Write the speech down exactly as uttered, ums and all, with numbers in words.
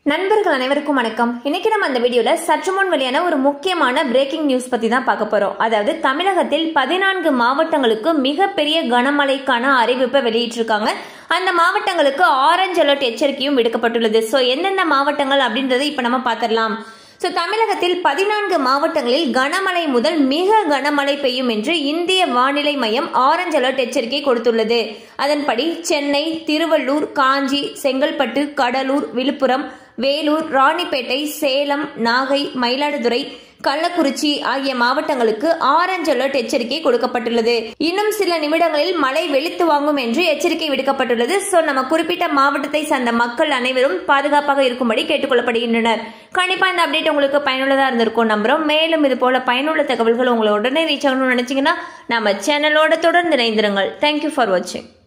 நண்பர்கள் அனைவருக்கும் வணக்கம். இன்னைக்கு நம்ம அந்த வீடியோல சற்று முன் வெளியான ஒரு முக்கியமான பிரேக்கிங் நியூஸ் பத்தி தான் பார்க்க போறோம். அதாவது தமிழகத்தில் பதினான்கு மாவட்டங்களுக்கு மிகப்பெரிய கனமழைக்கான அறிவிப்பை வெளியிட்டிருக்காங்க. அந்த மாவட்டங்களுக்கு ஆரஞ்சு அலர்ட் எச்சரிக்கையும் விடுக்கப்பட்டுள்ளது. சோ எந்தெந்த மாவட்டங்கள் அப்படின்றத இப்ப நம்ம பார்த்திடலாம். சோ தமிழகத்தில் பதினான்கு மாவட்டங்களில் கனமழை முதல் மிக கனமழை பெய்யும் என்று இந்திய வானிலை மையம் ஆரஞ்சு அலர்ட் எச்சரிக்கை கொடுத்துள்ளது. அதன்படி சென்னை, திருவள்ளூர், காஞ்சி, செங்கல்பட்டு, கடலூர், விழுப்புரம், வேலூர், ராணிப்பேட்டை, சேலம், நாகை, மயிலாடுதுறை, கள்ளக்குறிச்சி ஆகிய மாவட்டங்களுக்கு ஆரஞ்சு அலர்ட் எச்சரிக்கை கொடுக்கப்பட்டுள்ளது. இன்னும் சில நிமிடங்களில் மழை வெளுத்து வாங்கும் என்று எச்சரிக்கை விடுக்கப்பட்டுள்ளது. சோ நம்ம குறிப்பிட்ட மாவட்டத்தை சார்ந்த மக்கள் அனைவரும் பாதுகாப்பாக இருக்கும்படி கேட்டுக்கொள்ளப்படுகின்றனர். கண்டிப்பா இந்த அப்டேட் உங்களுக்கு பயனுள்ளதா இருந்திருக்கும் நம்புறோம். மேலும் இது போல பயனுள்ள தகவல்கள் உங்களை உடனே ரீச் ஆகணும்னு நினைச்சீங்கன்னா நம்ம சேனலோட தொடர்ந்து இணைந்திருங்கள். தேங்க்யூ ஃபார் வாட்சிங்.